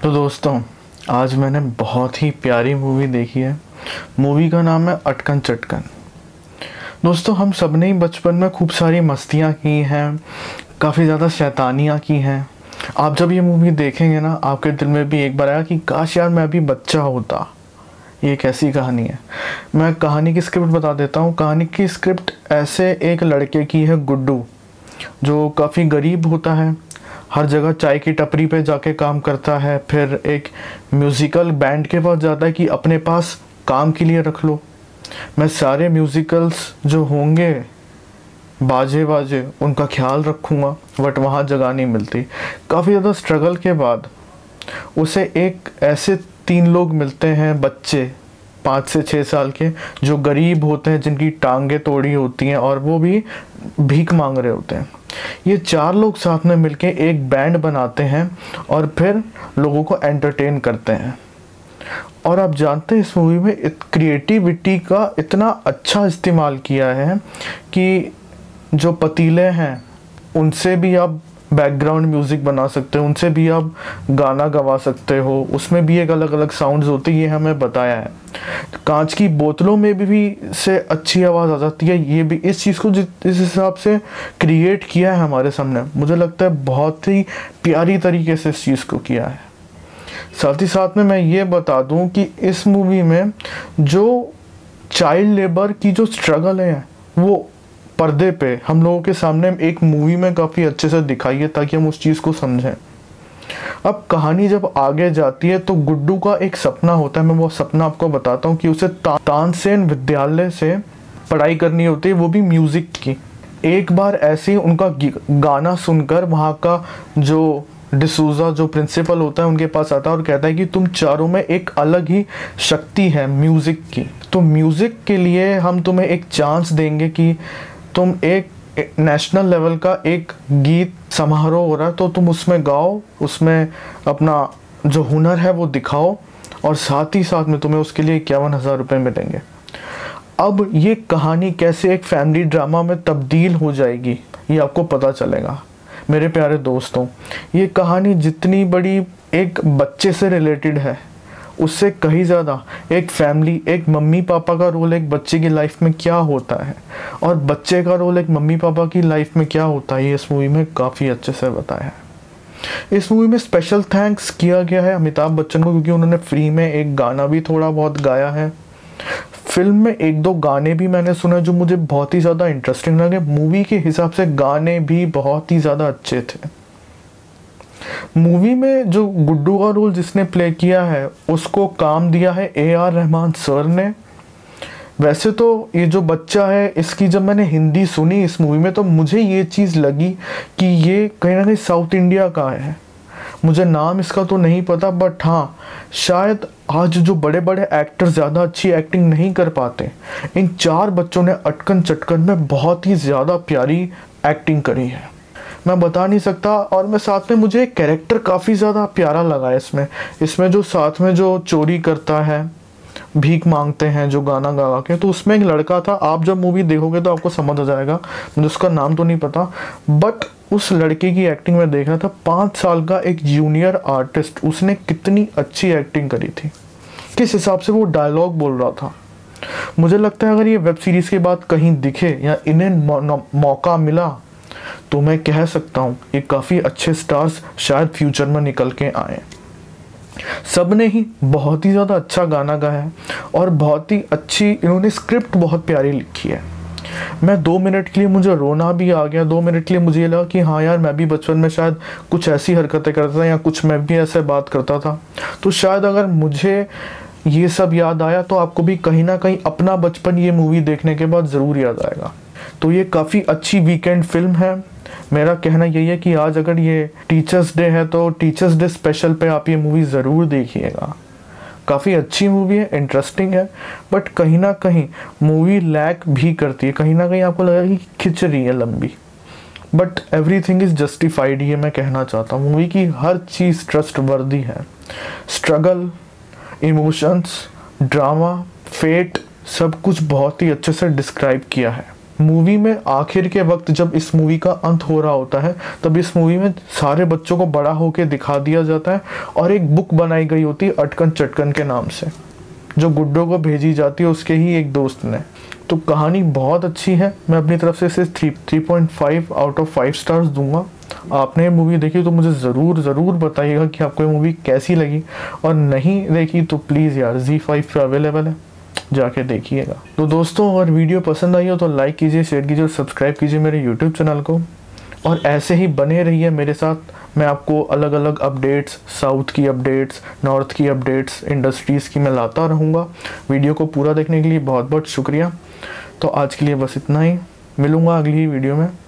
तो दोस्तों, आज मैंने बहुत ही प्यारी मूवी देखी है। मूवी का नाम है अटकन चटकन। दोस्तों, हम सब ने ही बचपन में खूब सारी मस्तियाँ की हैं, काफ़ी ज़्यादा शैतानियाँ की हैं। आप जब ये मूवी देखेंगे ना, आपके दिल में भी एक बार आएगा कि काश यार मैं भी बच्चा होता। ये कैसी कहानी है। मैं कहानी की स्क्रिप्ट बता देता हूँ। कहानी की स्क्रिप्ट ऐसे एक लड़के की है, गुड्डू, जो काफ़ी गरीब होता है, हर जगह चाय की टपरी पे जाके काम करता है। फिर एक म्यूज़िकल बैंड के पास जाता है कि अपने पास काम के लिए रख लो, मैं सारे म्यूज़िकल्स जो होंगे बाजे उनका ख्याल रखूँगा। बट वहाँ जगह नहीं मिलती। काफ़ी ज़्यादा स्ट्रगल के बाद उसे एक ऐसे 3 लोग मिलते हैं, बच्चे 5 से 6 साल के, जो गरीब होते हैं, जिनकी टांगें तोड़ी होती हैं और वो भी भीख मांग रहे होते हैं। ये 4 लोग साथ में मिलके एक बैंड बनाते हैं और फिर लोगों को एंटरटेन करते हैं। और आप जानते हैं, इस मूवी में क्रिएटिविटी का इतना अच्छा इस्तेमाल किया है कि जो पतीले हैं उनसे भी आप बैकग्राउंड म्यूज़िक बना सकते हो, उनसे भी आप गाना गवा सकते हो। उसमें भी एक अलग अलग साउंड्स होती है, ये हमें बताया है। कांच की बोतलों में भी से अच्छी आवाज़ आ जाती है। ये भी इस चीज़ को इस हिसाब से क्रिएट किया है हमारे सामने, मुझे लगता है बहुत ही प्यारी तरीके से इस चीज़ को किया है। साथ ही साथ में मैं ये बता दूं कि इस मूवी में जो चाइल्ड लेबर की जो स्ट्रगल है, वो पर्दे पे हम लोगों के सामने एक मूवी में काफ़ी अच्छे से दिखाई है, ताकि हम उस चीज़ को समझें। अब कहानी जब आगे जाती है तो गुड्डू का एक सपना होता है। मैं वो सपना आपको बताता हूँ कि उसे तानसेन विद्यालय से पढ़ाई करनी होती है, वो भी म्यूज़िक की। एक बार ऐसे ही उनका गाना सुनकर वहाँ का जो डिसूजा जो प्रिंसिपल होता है उनके पास आता है और कहता है कि तुम चारों में एक अलग ही शक्ति है म्यूज़िक की, तो म्यूज़िक के लिए हम तुम्हें एक चांस देंगे कि तुम एक नेशनल लेवल का एक गीत समारोह हो रहा है, तो तुम उसमें गाओ, उसमें अपना जो हुनर है वो दिखाओ, और साथ ही साथ में तुम्हें उसके लिए 51,000 रुपये मिलेंगे। अब ये कहानी कैसे एक फैमिली ड्रामा में तब्दील हो जाएगी, ये आपको पता चलेगा। मेरे प्यारे दोस्तों, ये कहानी जितनी बड़ी एक बच्चे से रिलेटेड है, उससे कहीं ज़्यादा एक फैमिली, एक मम्मी पापा का रोल एक बच्चे की लाइफ में क्या होता है और बच्चे का रोल एक मम्मी पापा की लाइफ में क्या होता है, ये इस मूवी में काफ़ी अच्छे से बताया है। इस मूवी में स्पेशल थैंक्स किया गया है अमिताभ बच्चन को, क्योंकि उन्होंने फ्री में एक गाना भी थोड़ा बहुत गाया है। फिल्म में 1-2 गाने भी मैंने सुने जो मुझे बहुत ही ज़्यादा इंटरेस्टिंग लगे। मूवी के हिसाब से गाने भी बहुत ही ज़्यादा अच्छे थे। मूवी में जो गुड्डू का रोल जिसने प्ले किया है, उसको काम दिया है AR रहमान सर ने। वैसे तो ये जो बच्चा है, इसकी जब मैंने हिंदी सुनी इस मूवी में, तो मुझे ये चीज़ लगी कि ये कहीं ना कहीं साउथ इंडिया का है। मुझे नाम इसका तो नहीं पता, बट हाँ, शायद आज जो बड़े बड़े एक्टर ज़्यादा अच्छी एक्टिंग नहीं कर पाते, इन 4 बच्चों ने अटकन चटकन में बहुत ही ज़्यादा प्यारी एक्टिंग करी है, मैं बता नहीं सकता। और मैं साथ में मुझे एक कैरेक्टर काफ़ी ज़्यादा प्यारा लगा इसमें जो साथ में जो चोरी करता है, भीख मांगते हैं जो गाना गा के, तो उसमें एक लड़का था। आप जब मूवी देखोगे तो आपको समझ आ जाएगा, मुझे उसका नाम तो नहीं पता, बट उस लड़के की एक्टिंग में देख रहा था। 5 साल का एक जूनियर आर्टिस्ट, उसने कितनी अच्छी एक्टिंग करी थी, किस हिसाब से वो डायलॉग बोल रहा था। मुझे लगता है अगर ये वेब सीरीज़ के बाद कहीं दिखे या इन्हें मौका मिला, तो मैं कह सकता हूँ ये काफ़ी अच्छे स्टार्स शायद फ्यूचर में निकल के आए। सब ने ही बहुत ही ज़्यादा अच्छा गाना गाया है और बहुत ही अच्छी इन्होंने स्क्रिप्ट बहुत प्यारी लिखी है। मैं 2 मिनट के लिए मुझे रोना भी आ गया। 2 मिनट के लिए मुझे ये लगा कि हाँ यार, मैं भी बचपन में शायद कुछ ऐसी हरकतें करता था या कुछ मैं भी ऐसे बात करता था, तो शायद अगर मुझे ये सब याद आया तो आपको भी कहीं ना कहीं अपना बचपन ये मूवी देखने के बाद ज़रूर याद आएगा। तो ये काफ़ी अच्छी वीकेंड फिल्म है। मेरा कहना यही है कि आज अगर ये टीचर्स डे है तो टीचर्स डे स्पेशल पे आप ये मूवी ज़रूर देखिएगा। काफ़ी अच्छी मूवी है, इंटरेस्टिंग है, बट कहीं ना कहीं मूवी लैक भी करती है। कहीं ना कहीं आपको लगेगा कि खिंच रही है लंबी, बट एवरीथिंग इज़ जस्टिफाइड, ये मैं कहना चाहता हूँ। मूवी की हर चीज़ ट्रस्ट वर्दी है। स्ट्रगल, इमोशंस, ड्रामा, फेट, सब कुछ बहुत ही अच्छे से डिस्क्राइब किया है। मूवी में आखिर के वक्त जब इस मूवी का अंत हो रहा होता है, तब इस मूवी में सारे बच्चों को बड़ा होके दिखा दिया जाता है और एक बुक बनाई गई होती है अटकन चटकन के नाम से, जो गुड्डो को भेजी जाती है उसके ही एक दोस्त ने। तो कहानी बहुत अच्छी है। मैं अपनी तरफ से इसे 3.5 आउट ऑफ 5 स्टार्स दूंगा। आपने ये मूवी देखी तो मुझे ज़रूर बताइएगा कि आपको ये मूवी कैसी लगी, और नहीं देखी तो प्लीज़ यार ZEE5 पे अवेलेबल है, जाके देखिएगा। तो दोस्तों, अगर वीडियो पसंद आई हो तो लाइक कीजिए, शेयर कीजिए और सब्सक्राइब कीजिए मेरे यूट्यूब चैनल को, और ऐसे ही बने रहिए मेरे साथ। मैं आपको अलग अलग अपडेट्स, साउथ की अपडेट्स, नॉर्थ की अपडेट्स, इंडस्ट्रीज़ की मैं लाता रहूँगा। वीडियो को पूरा देखने के लिए बहुत बहुत शुक्रिया। तो आज के लिए बस इतना ही, मिलूँगा अगली वीडियो में।